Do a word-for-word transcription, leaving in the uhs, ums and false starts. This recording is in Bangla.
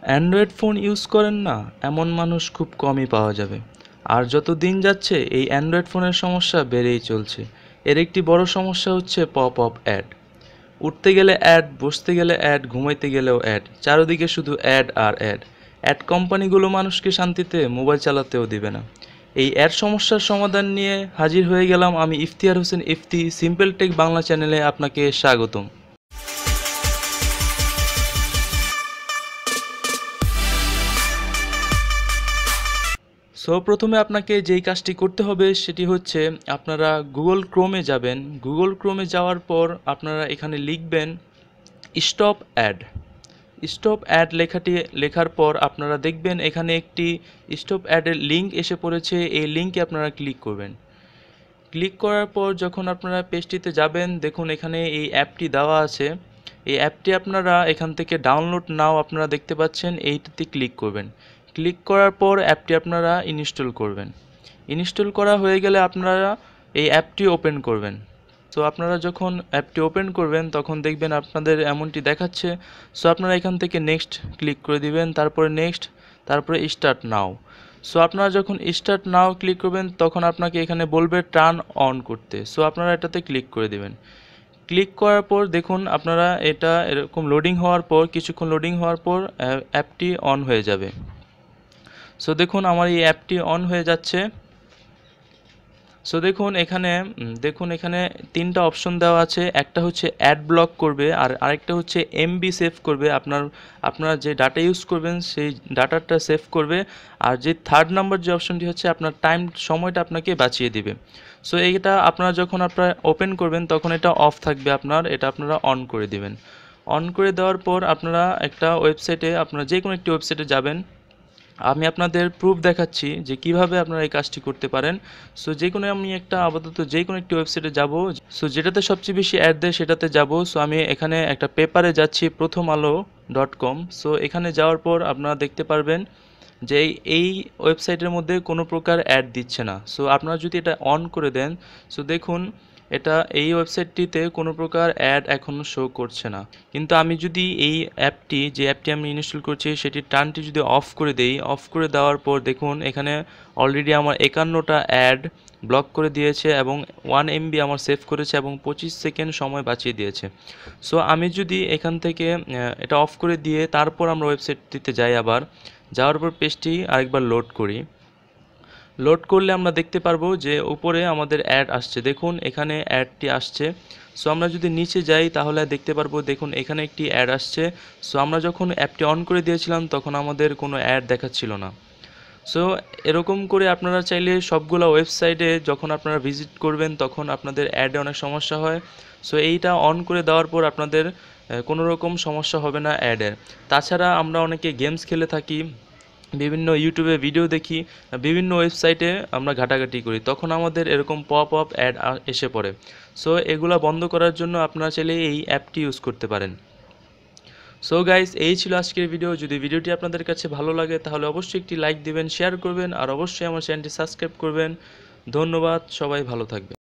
অ্যান্ড্রয়েড ফোন ইউজ করেন না এমন মানুষ খুব কমই পাওয়া যাবে। আর যত দিন যাচ্ছে এই অ্যান্ড্রয়েড ফোনের সমস্যা বেড়েই চলছে। এর একটি বড় সমস্যা হচ্ছে পপ আপ অ্যাড। উঠতে গেলে অ্যাড, বসতে গেলে অ্যাড, ঘুমাইতে গেলেও অ্যাড, চারদিকে শুধু অ্যাড আর অ্যাড। অ্যাড কোম্পানিগুলো মানুষকে শান্তিতে মোবাইল চালাতেও দিবে না। এই অ্যাড সমস্যার সমাধান নিয়ে হাজির হয়ে গেলাম আমি, ইফতিহার হোসেন ইফতি। সিম্পল টেক বাংলা চ্যানেলে আপনাকে স্বাগতম। সো প্রথমে আপনাকে যেই কাজটি করতে হবে সেটি হচ্ছে আপনারা গুগল ক্রোমে যাবেন। গুগল ক্রোমে যাওয়ার পর আপনারা এখানে লিখবেন স্টপ অ্যাড। স্টপ অ্যাড লেখাটি লেখার পর আপনারা দেখবেন এখানে একটি স্টপ অ্যাডের লিঙ্ক এসে পড়েছে। এই লিঙ্কে আপনারা ক্লিক করবেন। ক্লিক করার পর যখন আপনারা পেজটিতে যাবেন, দেখুন এখানে এই অ্যাপটি দেওয়া আছে। এই অ্যাপটি আপনারা এখান থেকে ডাউনলোড নাও আপনারা দেখতে পাচ্ছেন, এইটাতে ক্লিক করবেন। ক্লিক করার পর অ্যাপটি আপনারা ইনস্টল করবেন। ইনস্টল করা হয়ে গেলে আপনারা এই অ্যাপটি ওপেন করবেন। সো আপনারা যখন অ্যাপটি ওপেন করবেন তখন দেখবেন আপনাদের এমনটি দেখাচ্ছে। সো আপনারা এখান থেকে নেক্সট ক্লিক করে দিবেন, তারপরে নেক্সট, তারপরে স্টার্ট নাও। সো আপনারা যখন স্টার্ট নাও ক্লিক করবেন তখন আপনাকে এখানে বলবে টার্ন অন করতে। সো আপনারা এটাতে ক্লিক করে দিবেন। ক্লিক করার পর দেখুন আপনারা এটা এরকম লোডিং হওয়ার পর, কিছুক্ষণ লোডিং হওয়ার পর অ্যাপটি অন হয়ে যাবে। সো দেখুন আমার এই অ্যাপটি অন হয়ে যাচ্ছে। সো দেখুন এখানে দেখুন এখানে তিনটা অপশন দেওয়া আছে। একটা হচ্ছে অ্যাড ব্লক করবে, আর আরেকটা হচ্ছে এমবি সেভ করবে, আপনার আপনারা যে ডাটা ইউজ করবেন সেই ডাটাটা সেভ করবে। আর যে থার্ড নাম্বার যে অপশনটি হচ্ছে আপনার টাইম, সময়টা আপনাকে বাঁচিয়ে দিবে। সো এইটা আপনারা যখন আপনারা ওপেন করবেন তখন এটা অফ থাকবে আপনার, এটা আপনারা অন করে দিবেন। অন করে দেওয়ার পর আপনারা একটা ওয়েবসাইটে, আপনারা যে কোনো একটি ওয়েবসাইটে যাবেন। আমি আপনাদের প্রুফ দেখাচ্ছি যে কিভাবে আপনারা এই কাজটি করতে পারেন। সো যে কোনো আমি একটা আপাতত যে কোনো একটি ওয়েবসাইটে যাব। সো যেটাতে সবচেয়ে বেশি অ্যাড দেয় সেটাতে যাব। সো আমি এখানে একটা পেপারে যাচ্ছি, প্রথম আলো ডট কম। সো এখানে যাওয়ার পর আপনারা দেখতে পারবেন যে এই ওয়েবসাইটের মধ্যে কোনো প্রকার অ্যাড দিচ্ছে না। সো আপনারা যদি এটা অন করে দেন, সো দেখুন এটা এই ওয়েবসাইটটিতে কোনো প্রকার অ্যাড এখনও শো করছে না। কিন্তু আমি যদি এই অ্যাপটি, যে অ্যাপটি আমি ইনস্টল করছি সেটির টার্নটি যদি অফ করে দেই, অফ করে দেওয়ার পর দেখুন এখানে অলরেডি আমার একান্নটা অ্যাড ব্লক করে দিয়েছে এবং ওয়ান এমবি আমার সেভ করেছে এবং পঁচিশ সেকেন্ড সময় বাঁচিয়ে দিয়েছে। সো আমি যদি এখান থেকে এটা অফ করে দিয়ে তারপর আমরা ওয়েবসাইটটিতে যাই, আবার যাওয়ার পর পেজটি আরেকবার লোড করি। লোড করলে আমরা দেখতে পারবো যে উপরে আমাদের অ্যাড আসছে। দেখুন এখানে অ্যাডটি আসছে। সো আমরা যদি নিচে যাই তাহলে দেখতে পারবো, দেখুন এখানে একটি অ্যাড আসছে। সো আমরা যখন অ্যাপটি অন করে দিয়েছিলাম তখন আমাদের কোনো অ্যাড দেখাচ্ছিল না। সো এরকম করে আপনারা চাইলে সবগুলো ওয়েবসাইটে যখন আপনারা ভিজিট করবেন তখন আপনাদের অ্যাডে অনেক সমস্যা হয়। সো এইটা অন করে দেওয়ার পর আপনাদের কোনো রকম সমস্যা হবে না অ্যাডের। তাছাড়া আমরা অনেকে গেমস খেলে থাকি, বিভিন্ন ইউটিউবে ভিডিও দেখি, বিভিন্ন ওয়েবসাইটে আমরা ঘাটাঘাটি করি, তখন আমাদের এরকম পপ আপ অ্যাড এসে পড়ে। সো এগুলো বন্ধ করার জন্য আপনারা চাইলে এই অ্যাপটি ইউজ করতে পারেন। সো গাইস, এই ছিল আজকের ভিডিও। যদি ভিডিওটি আপনাদের কাছে ভালো লাগে তাহলে অবশ্যই একটি লাইক দিবেন, শেয়ার করবেন আর অবশ্যই আমার চ্যানেলটি সাবস্ক্রাইব করবেন। ধন্যবাদ, সবাই ভালো থাকবেন।